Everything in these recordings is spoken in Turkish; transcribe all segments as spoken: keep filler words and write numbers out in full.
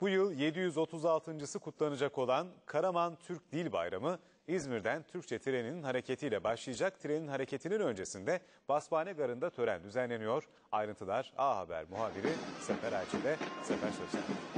Bu yıl yedi yüz otuz altıncısı kutlanacak olan Karaman Türk Dil Bayramı İzmir'den Türkçe treninin hareketiyle başlayacak. Trenin hareketinin öncesinde Basmane Garı'nda tören düzenleniyor. Ayrıntılar A Haber muhabiri Sefer Ayçi'de. Sefer Sözen.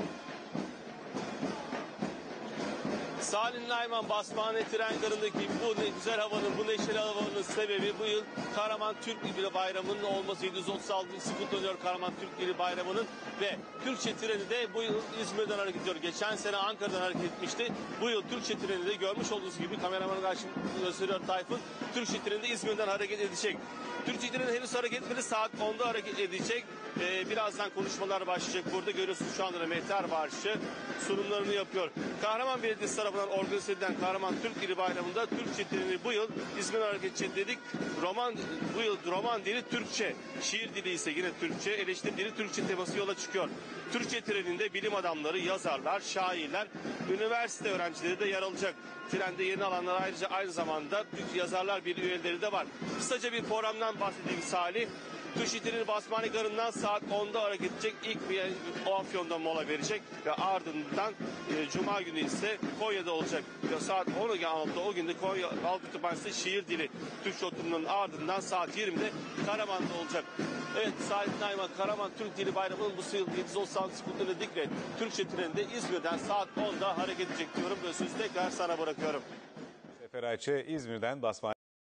Salih Nayman Basmane Tren Garı'ndaki bu ne güzel havanın, bu neşeli havanın sebebi bu yıl Karaman Türk Dili Bayramı'nın olması. yedi yüz otuz altıncısı kutlanıyor Karaman Türk Dili Bayramı'nın ve Türkçe treni de bu yıl İzmir'den hareket ediyor. Geçen sene Ankara'dan hareket etmişti. Bu yıl Türkçe treni de görmüş olduğunuz gibi kameramanın karşısında gösteriyor Tayfun. Türkçe treni de İzmir'den hareket edecek. Türkçe treni henüz hareket etmedi. Saat onda hareket edecek. Ee, birazdan konuşmalar başlayacak. Burada görüyorsunuz şu anda Mehter Marşı sunumlarını yapıyor. Kahraman Belediyesi tarafından organize edilen Karaman Türk Dili Bayramı'nda Türkçe treni bu yıl İzmir hareket edecek. Roman bu yıl roman dili Türkçe, şiir dili ise yine Türkçe, eleştiri dili Türkçe teması yola çıkıyor. Türkçe treninde bilim adamları, yazarlar, şairler, üniversite öğrencileri de yer alacak. Trende yeni alanlar ayrıca aynı zamanda Türk Yazarlar Birliği üyeleri de var. Kısaca bir programdan bahsedeyim Salih. Türkçe treni Basmane Garı'ndan saat onda hareket edecek. İlk bir o Afyon'da mola verecek ve ardından e, Cuma günü ise Konya'da olacak. Ve saat on altıda o günde Konya Halk Kütüphanesi şiir dili Türkçe oturumunun ardından saat yirmide Karaman'da olacak. Evet, Salih Nayman Karaman Türk Dili Bayramı'nın bu yıl yedi yüz otuz altıncısı kutlanacak ve Türkçe treni de İzmir'den saat onda hareket edecek diyorum ve sözü tekrar sana bırakıyorum. Sefer Ayçi İzmir'den Basmane